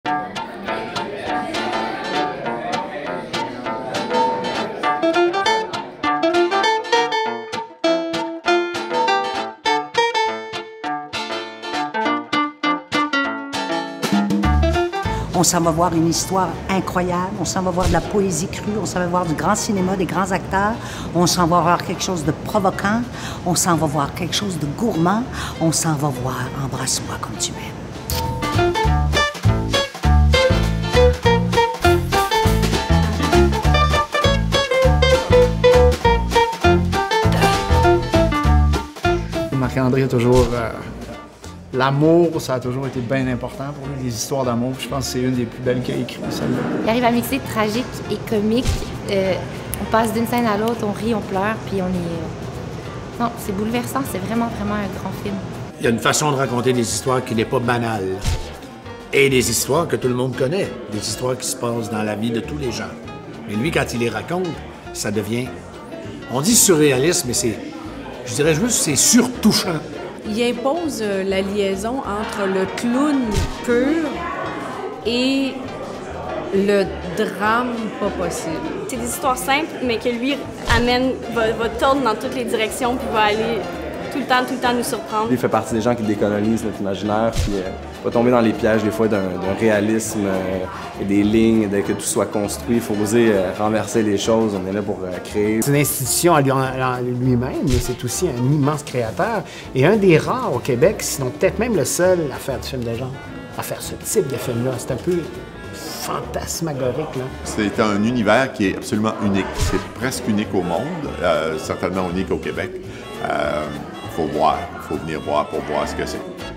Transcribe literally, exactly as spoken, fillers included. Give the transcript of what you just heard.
On s'en va voir une histoire incroyable, on s'en va voir de la poésie crue, on s'en va voir du grand cinéma, des grands acteurs, on s'en va voir quelque chose de provoquant, on s'en va voir quelque chose de gourmand, on s'en va voir Embrasse-moi comme tu m'aimes. Marc-André a toujours... Euh... L'amour, ça a toujours été bien important pour lui, les histoires d'amour. Je pense que c'est une des plus belles qu'il a écrites, celle-là. Il arrive à mixer tragique et comique. Euh, on passe d'une scène à l'autre, on rit, on pleure, puis on est... Non, c'est bouleversant, c'est vraiment, vraiment un grand film. Il y a une façon de raconter des histoires qui n'est pas banale. Et des histoires que tout le monde connaît. Des histoires qui se passent dans la vie de tous les gens. Mais lui, quand il les raconte, ça devient... On dit surréaliste, mais c'est... Je dirais juste c'est surtouchant. Il impose euh, la liaison entre le clown pur et le drame pas possible. C'est des histoires simples, mais que lui amène, va, va tourner dans toutes les directions, puis va aller tout le temps, tout le temps nous surprendre. Il fait partie des gens qui décolonisent notre imaginaire, puis euh, va tomber dans les pièges des fois d'un réalisme euh, et des lignes, dès que tout soit construit. Il faut oser euh, renverser les choses, on est là pour euh, créer. C'est une institution à lui-même, mais c'est aussi un immense créateur et un des rares au Québec, sinon peut-être même le seul à faire du film de genre, à faire ce type de film-là. C'est un peu fantasmagorique, là. C'est un univers qui est absolument unique. C'est presque unique au monde, euh, certainement unique au Québec. Il euh, faut voir, il faut venir voir pour voir ce que c'est.